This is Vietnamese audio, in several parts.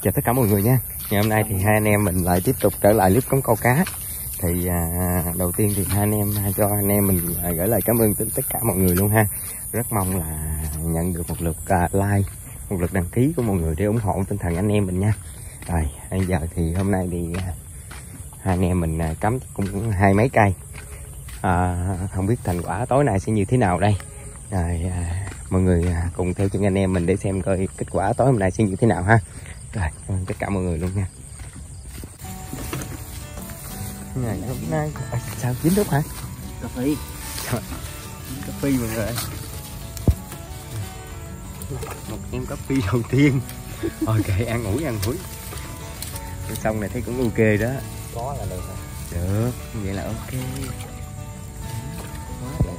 Chào tất cả mọi người nha. Ngày hôm nay thì hai anh em mình lại tiếp tục trở lại clip cống câu cá. Thì đầu tiên thì hai anh em cho anh em mình gửi lời cảm ơn đến tất cả mọi người luôn ha. Rất mong là nhận được một lượt like, một lượt đăng ký của mọi người để ủng hộ tinh thần anh em mình nha. Rồi bây giờ thì hôm nay thì hai anh em mình cắm cũng 20 mấy cây. Không biết thành quả tối nay sẽ như thế nào đây. Rồi mọi người cùng theo chân anh em mình để xem coi kết quả tối hôm nay sẽ như thế nào ha. Rồi cảm ơn tất cả mọi người luôn nha. Ngày hôm nay sao chín rút hả? Cà phê. Cà phê mọi người. Một em cà phê đầu tiên. Ok, ăn ủi. Xong này thấy cũng ok đó. Có là được rồi. Được, vậy là ok. Quá đẹp.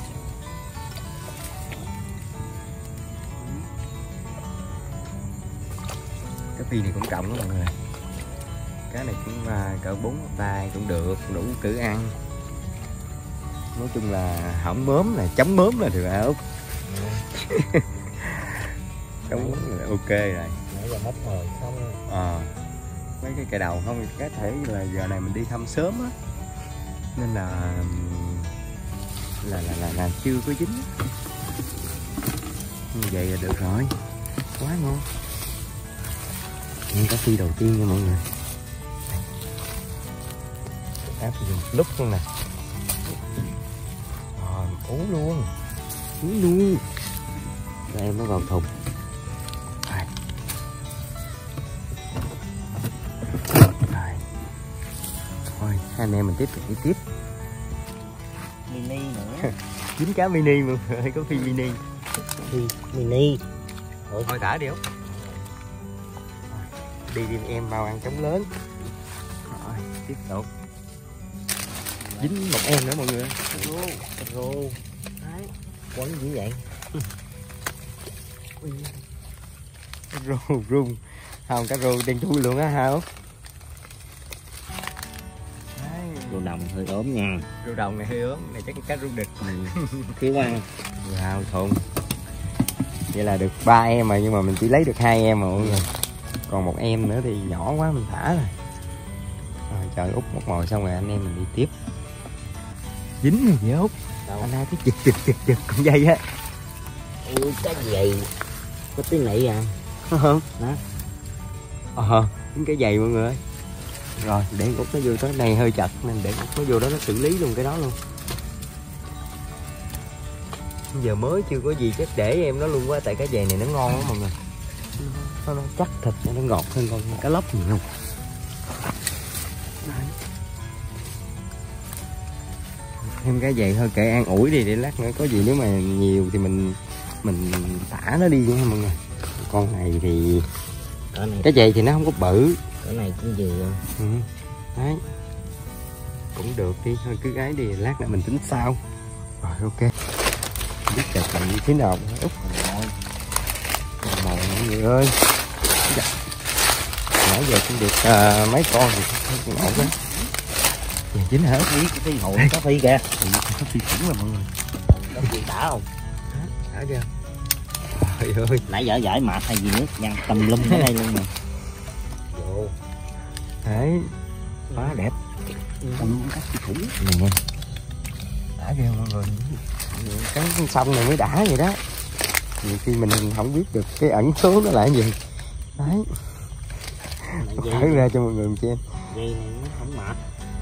Cái phi này cũng trọng đó mọi người. Cái này cũng cỡ 4 tay cũng được, đủ cử ăn. Nói chung là hỏng mớm là chấm mớm là được Út. Chấm mớm là ok rồi. Nãy giờ mất rồi xong. Mấy cái cây đầu không có thể là giờ này mình đi thăm sớm á, nên là chưa có dính. Như vậy là được rồi, quá ngon. Cá phi đầu tiên nha mọi người. Cá phi lúc luôn nè. Uống luôn. Rồi em nó vào thùng. Thôi hai anh em mình tiếp tục đi tiếp. Mini nữa. Dính cá mini mọi người, có phi mini. Mini. Thôi thả đi không? Đi em vào ăn trống lớn. Rồi tiếp tục. Dính một em nữa mọi người. Rô. Đấy. Quấn dữ vậy. Rô rung. Không, cá rô đen thui luôn á hả? Rô đồng hơi ốm nha. Rô đồng này hơi ốm, này chắc cá rô đực. Thiếu ăn. Wow, thùng. Vậy là được 3 em rồi nhưng mà mình chỉ lấy được 2 em mà mọi người. Còn một em nữa thì nhỏ quá mình thả rồi. Rồi chờ Út một mồi xong rồi anh em mình đi tiếp. Dính rồi vậy Út. Anh hai thấy chực con dây á. Ui cái gì có tí nị à. Không? Đó. Cái giày mọi người ơi. Rồi để Út nó vô tới này hơi chặt nên để Út nó vô đó nó xử lý luôn cái đó luôn. Giờ mới chưa có gì chắc để em nó luôn quá, tại cái giày này nó ngon lắm mọi người. Nó chắc thịt nó ngọt hơn con cá lóc nhiều. Thêm cái giày thôi kệ ăn ủi đi, để lát nữa có gì nếu mà nhiều thì mình thả nó đi nha mọi người. Con này thì cái giày thì nó không có bự. Cái này cũng vừa. Đấy. Cũng được đi, thôi cứ gái đi, lát nữa mình tính sau. Rồi ok. Biết chặt là như thế nào Út. Mồi mọi người ơi. Nãy giờ cũng được mấy con thì cũng ổn lắm. Giờ dính hả? Cái hộp cá phi kìa. Cá phi khủng rồi mọi người. Có gì đã không? Đã chưa? Trời ơi. Nãy giờ giải mạt hay gì nữa, nhăn tùm lum ở đây luôn nè. Vô. Đấy. Quá đẹp. Cá phi khủng nè. Đã ghê mọi người. Cái sông này mới đã vậy đó. Nhiều khi mình không biết được cái ẩn số nó là cái gì. Đấy. Thở ra cho mọi người xem. Dây này nó không mệt.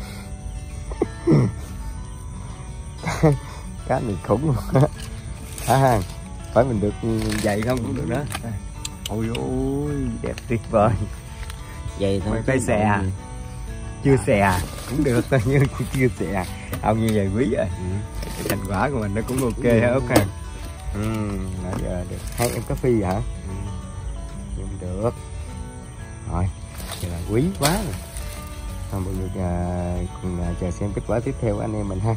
Cá này khủng luôn á. À, phải mình được dày không cũng được đó. Ôi ôi đẹp tuyệt vời. Dày thôi. Phải xè. Chưa xè cũng được thôi nhưng chưa xè. Ông như vậy quý rồi. Cái thành quả của mình nó cũng ok hả Út ha. Nãy giờ được 2 em cá phi hả? Nhưng được. Rồi, vậy là quý quá rồi. Thôi mọi người cùng chờ xem kết quả tiếp theo của anh em mình ha.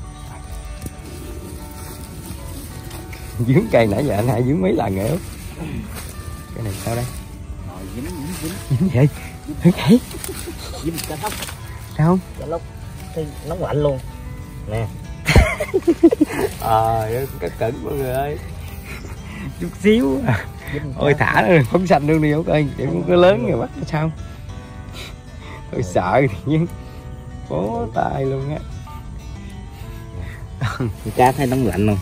Dướng cây nãy giờ anh hai dướng mấy lần rồi Út. Cái này sao đây? Rồi dính. Dính vậy? Ok. Dính cá lóc. Sao không? Cá lóc thì nóng lạnh luôn. Nè. Cẩn mọi người ơi. chút xíu. Ôi thả nó phóng xanh luôn đi Út ơi, để muốn có lớn rồi bắt sao. Tôi sợ thì bó tay luôn á. Cá thấy nóng lạnh không?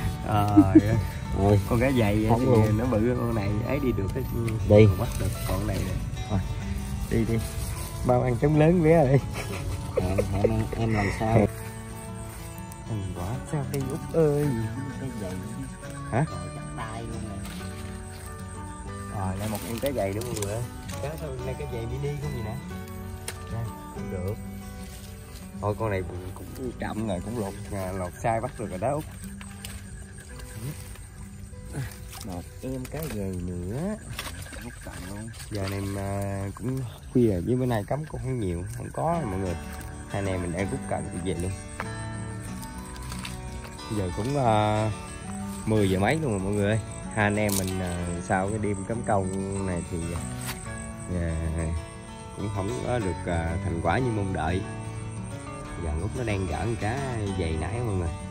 Rồi con cá dày thì nó bự con này ấy đi được cái đi bắt được con này nè. Thôi đi bao ăn trống lớn bé rồi. Em làm sao? Thành quả sao đây Út ơi? Cái dày hả? Chắc tay luôn nè. Lại một con cá dày đúng không mọi người? Cá thôi này cá dày mini không gì nè. Đây cũng được. Thôi con này cũng chậm rồi, cũng lọt sai bắt được rồi đó Út. Một em cá dày nữa. Hút cạn luôn. Giờ này mà cũng khuya rồi, với bữa nay cắm cũng không nhiều, không có rồi mọi người. Hai anh em mình đang rút cần về luôn. Giờ cũng 10 giờ mấy luôn rồi mọi người ơi. Hai anh em mình sau cái đêm cắm câu này thì cũng không có được thành quả như mong đợi. Giờ Út nó đang gỡ con cá dày nãy mọi người.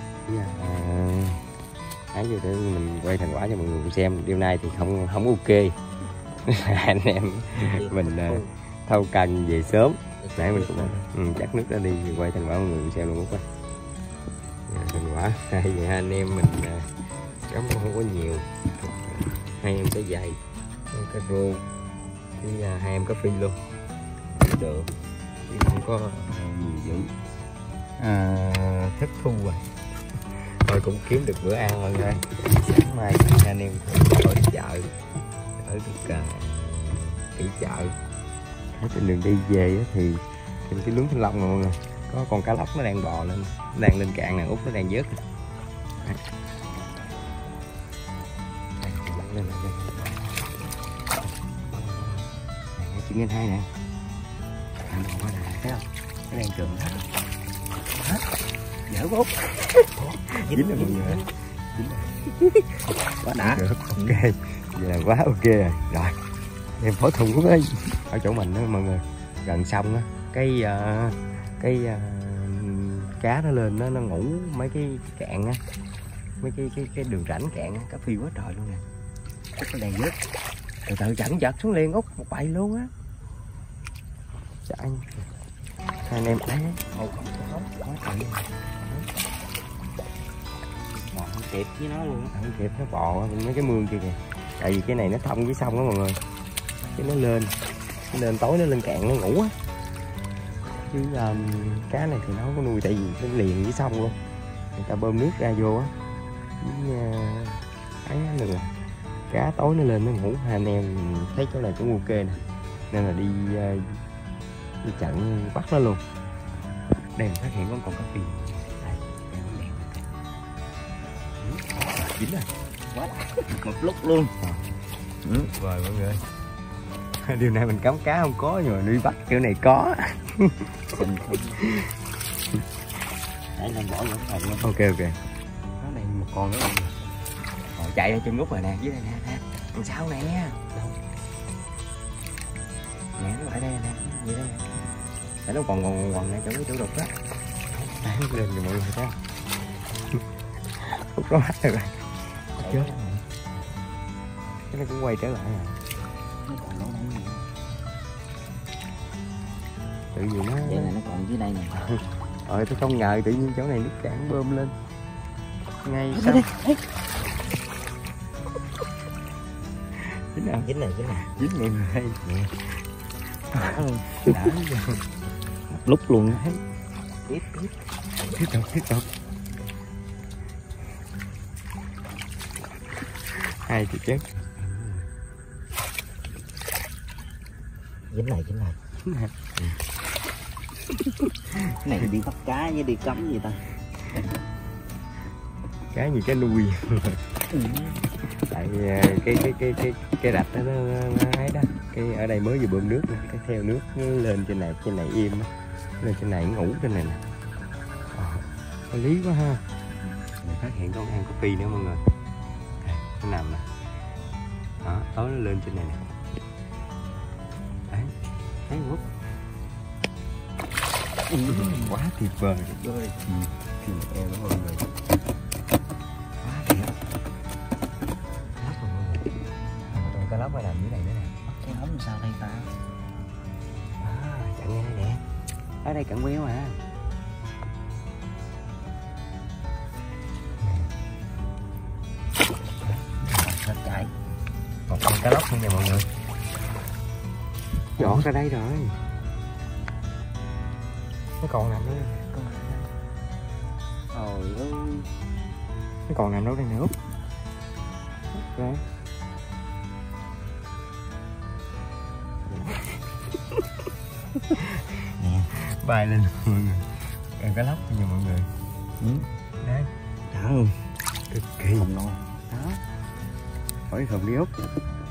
Nãy giờ để mình quay thành quả cho mọi người cùng xem. Đêm nay thì không ok. Anh em mình thâu cần về sớm. Nãy mình cũng chắc nước đã đi quay thành quả mọi người cùng xem luôn Út ơi. Thành quả hai anh em mình cắm cũng không có nhiều. Hai em cái dày, cái rô, hai em có phi luôn được, không có gì dữ. Thất thu rồi. Thôi cũng kiếm được bữa ăn mọi người. Sáng mai anh em ở chợ, ở được cái chợ. Trên đường đi về thì trên cái luống Thanh Long này mọi người, có con cá lóc nó đang bò lên, nó đang lên cạn nè, Út nó đang vớt. Chuyện hai nè, anh bò quá nè, thấy không? Nó đang trường hết, dở Út, dính rồi mọi người, quá đã, được, ok, vậy là quá ok rồi, rồi, em phối thùng Út ơi, ở chỗ mình đó mọi người, gần xong á, cái cá nó lên nó ngủ mấy cái cạn á, mấy cái đường rãnh cạn á, cá phi quá trời luôn nè. Út nó đang vớt, từ từ chậm giật xuống liền Út, một bầy luôn á. Chạy hai anh em thấy quá trời luôn. Bò không kịp với nó luôn, không kịp, nó bò mấy cái mương kia kìa. Tại vì cái này nó thông với sông đó mọi người, cái nó lên tối nó lên cạn nó ngủ á. Chứ cá này thì nó không có nuôi, tại vì nó liền với sông luôn, người ta bơm nước ra vô á. Ấy nữa là cá tối nó lên nó ngủ. Hai anh em thấy chỗ này cũng ok nè, nên là đi chặn bắt nó luôn. Đây phát hiện có con cá phi đây, dính rồi, quá một lúc luôn. Rồi mọi người, điều này mình cắm cá không có, nhưng mà đi bắt kiểu này có. Để lên bỏ vẫn còn luôn. Ok nó này một con nữa. Chạy ra chân Út rồi nè, dưới đây nè, đằng sau nè, đâu nè, nó lại đây nè, dưới đây nè, để nó còn nè, chỗ cái chỗ đục đó. Đấy, lên rồi mọi người thấy Út nó bắt rồi, chết, cái nó cũng quay trở lại rồi. Nó còn đâu đây nè. Tự nhiên nó vậy là nó còn dưới đây nè. Tôi không ngờ tự nhiên chỗ này nước cạn bơm lên ngay sao. Dính này mọi người. Đã luôn, đã một lúc luôn. Tiếp tục. Hai thì chết. Dính này. Cái này đi bắt cá với đi cắm gì ta? Cá gì cá nuôi. Tại cái rạch đó nó ấy đó, cái ở đây mới vừa bơm nước nè, cái theo nước nó lên trên này im á, lên trên này ngủ trên này nè. Có lý quá ha. Mình phát hiện con ăn có phi nữa mọi người. Nó nằm nè. Đó, tối nó lên trên này nè. Đấy, thấy Út. Quá tuyệt vời em đó mọi người, quá đẹp. coi nằm dưới này nữa nè. Cái ống sao đây ta? Chặn ngay đây nè. Ở đây cặn quéo à. Nó chạy. Một con cá lóc luôn nha mọi người. Dọn ra đây rồi. Nó còn nằm nữa. Trời ơi. Nó còn nằm đâu đây nữa. Rồi. Nè. Bay lên mọi người. Ăn cá lóc nha mọi người. Đấy. Đã luôn. Cực kỳ. Không ngon. Đó. Hỏi không đi úp.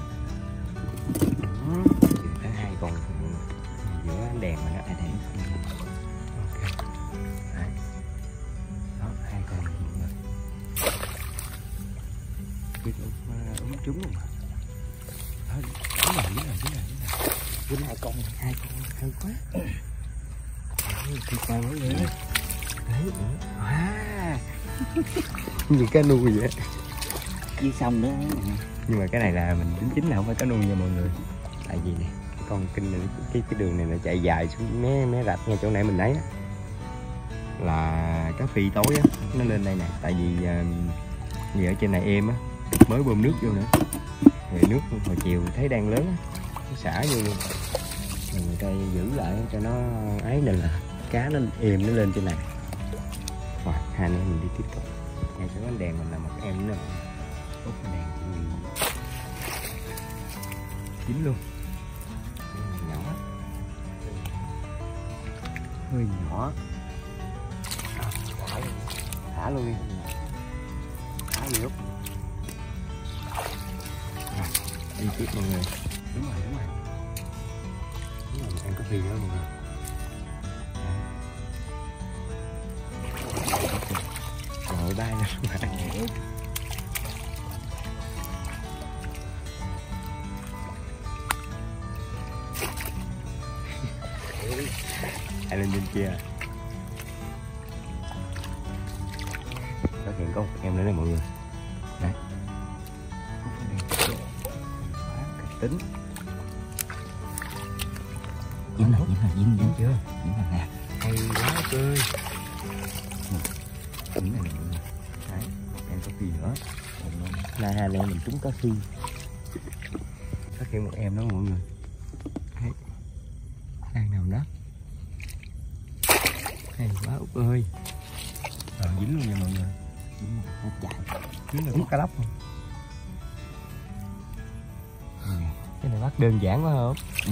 Thứ hai còn giữa ánh đèn mà nó ai đèn. Ok. Đấy. Đó, hai con mọi người. Biết úp trúng luôn mà. Đó, đúng rồi. Dính hai con Hay quá. Tuyệt vời mọi người. Đấy. Như cá nuôi vậy. với xong nữa. Nhưng mà cái này là mình đính chính là không phải cá nuôi nha mọi người. Tại vì nè, con kinh này, cái đường này nó chạy dài xuống mé rạch ngay chỗ nãy mình thấy á, là cá phi tối á, nó lên đây nè. Tại vì ở trên này êm á, mới bơm nước vô nữa, rồi nước hồi chiều thấy đang lớn á, nó xả vô luôn, rồi người ta giữ lại cho nó ấy, nên là cá nó êm, nó lên trên này. Rồi hai anh em mình đi tiếp tục. Ngay chỗ ánh đèn mình là một em nữa, úp cái đèn chín luôn. Nhỏ, hơi nhỏ. Thả luôn đi, thả đi úp. Đi tiếp mọi người. Đúng rồi em có phi đó mọi người. Rồi bay lên. Ai lên trên kia. Phát hiện có một em nữa đây mọi người. Đây. Kịch tính. Dính chưa? Dính rồi nè. Hay quá cơ. Dính này mọi người. Đấy, em có phi nữa. Là hai anh em mình trúng cá phi. Phát hiện một em đó mọi người. Đấy. Đang nằm đó. Hay quá Út ơi. Rồi dính luôn nha mọi người. Nó chạy. Dính là có cá lóc không? Cái này bắt đơn giản quá không?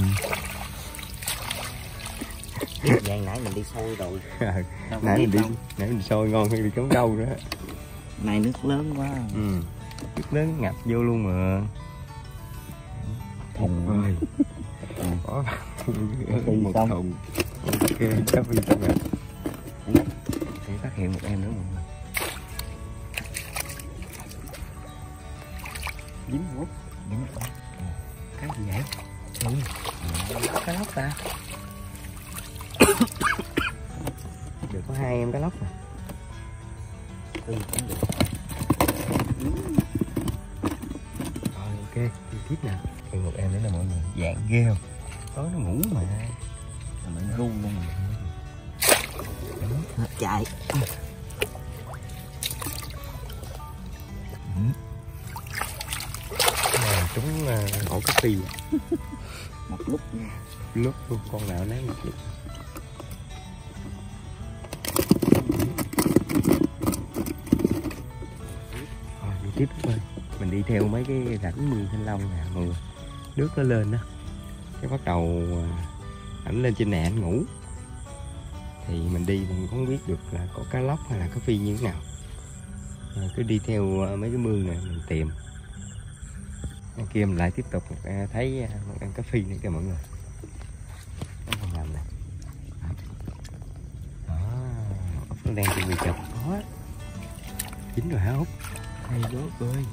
Dạng nãy mình đi sôi rồi. Nãy mình sôi ngon hơn đi cắm câu nữa. Này nước lớn quá. Nước lớn ngập vô luôn mà. Thùng ơi. Có một thùng. Ok, cá phi xong rồi. Để phát hiện một em nữa mọi người. Dính hút. Cái gì vậy? Cá lóc ta. Được có hai em cá lóc nè. Rồi ok, đi tiếp nè. Thêm một em nữa là mọi người. Dạng ghê không? Tối nó ngủ mà. Nó ru luôn. Nó chạy. Chúng ổ cá phi. Một lúc luôn con nào nấy một lúc. Rồi đi tiếp thôi. Mình đi theo mấy cái rãnh mương Thanh Long nè mọi người. Nước nó lên đó, cái bắt đầu ảnh lên trên này ảnh ngủ, thì mình đi mình không biết được là có cá lóc hay là cá phi như thế nào. Rồi cứ đi theo mấy cái mương này mình tìm. Bên kia mình lại tiếp tục thấy một con cá phi nữa kìa mọi người. Nó còn nằm nè. Đó, Út nó đang chuẩn bị chụp. Đó, dính rồi hả Út? Hay quá Út ơi.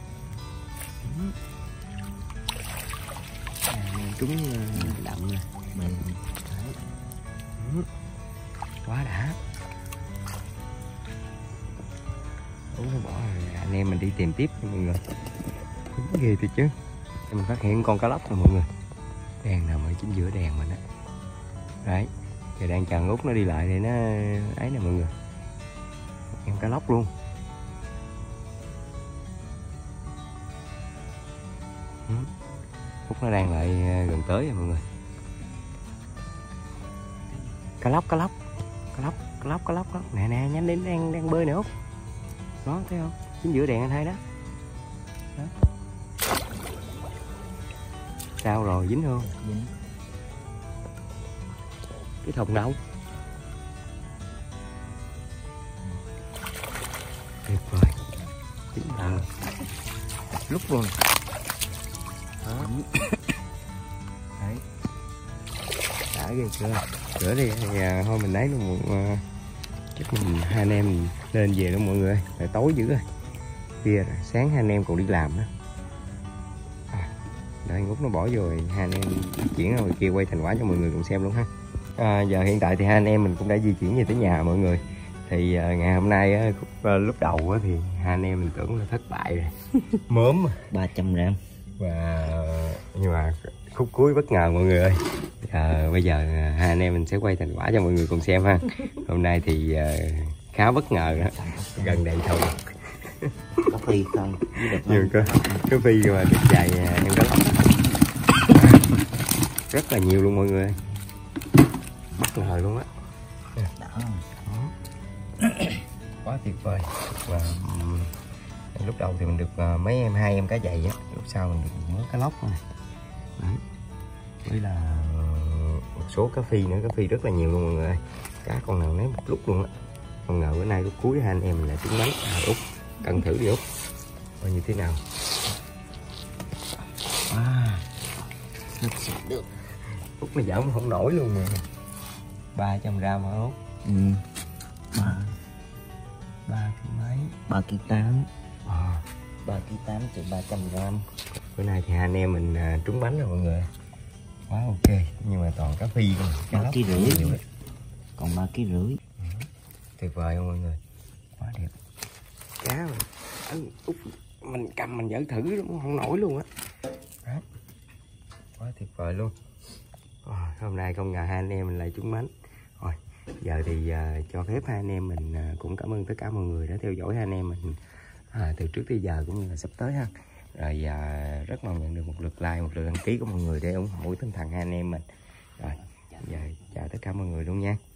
Nên trúng đậm nè. Quá đã. Út nó bỏ rồi, anh em mình đi tìm tiếp nha mọi người. Ghê thiệt chứ. thì mình phát hiện con cá lóc rồi mọi người, đang nằm ở chính giữa đèn mình á. Đấy, giờ đang chờ Út nó đi lại để nó ấy nè mọi người, em cá lóc luôn. Út nó đang lại gần tới rồi mọi người. Cá lóc nè nè, nhanh đến, đang bơi nè Út. Đó, thấy không, chính giữa đèn anh thấy đó. Đó. Sao rồi, dính không? Dính. Cái thùng đâu? Tuyệt vời, dính là lúc luôn. Đó. Đấy, đã ghê chưa? Rửa đi, thôi mình lấy luôn. Chắc mình hai anh em mình lên về đó mọi người, tại tối dữ rồi, khuya rồi, sáng hai anh em còn đi làm đó. Đợi Út nó bỏ vô rồi hai anh em chuyển ra ngoài kia quay thành quả cho mọi người cùng xem luôn ha. Giờ hiện tại thì hai anh em mình cũng đã di chuyển về tới nhà mọi người. Thì ngày hôm nay lúc đầu thì hai anh em mình tưởng là thất bại rồi, mớm 300 gram. và nhưng mà khúc cuối bất ngờ mọi người ơi. Bây giờ hai anh em mình sẽ quay thành quả cho mọi người cùng xem ha. Hôm nay thì khá bất ngờ đó, gần đây thôi. Có phi không? Nhưng có phi mà được dài em cá lóc rất là nhiều luôn mọi người, bất ngờ luôn á. Quá tuyệt vời. Và lúc đầu thì mình được hai em cá dày á, lúc sau mình được mớ cá lóc này. Với là một số cá phi nữa, cá phi rất là nhiều luôn mọi người ơi. Cá con nào ném một lúc luôn á. Không ngờ bữa nay lúc cuối hai anh em mình lại trúng bánh. Út cân thử đi Út, coi như thế nào. Được. Út nó giỡn không nổi luôn mà. 300 gram hả Út? Ba mấy? 3 kg 8. 3 kg 8 từ 300 gram. Bữa nay thì hai anh em mình trúng bánh rồi mọi người. Quá ok, nhưng mà toàn cá phi không. 3 kg rưỡi. Còn 3 kg rưỡi. Tuyệt vời không mọi người? Quá đẹp. Cá mà Út mình cầm mình dở thử không nổi luôn á. Quá tuyệt vời luôn. Hôm nay không ngờ hai anh em mình lại trúng bánh. Rồi giờ thì cho phép hai anh em mình cũng cảm ơn tất cả mọi người đã theo dõi hai anh em mình từ trước tới giờ cũng như là sắp tới ha. Rồi rất mong nhận được một lượt like, một lượt đăng ký của mọi người để ủng hộ tinh thần hai anh em mình. Rồi giờ chào tất cả mọi người luôn nha.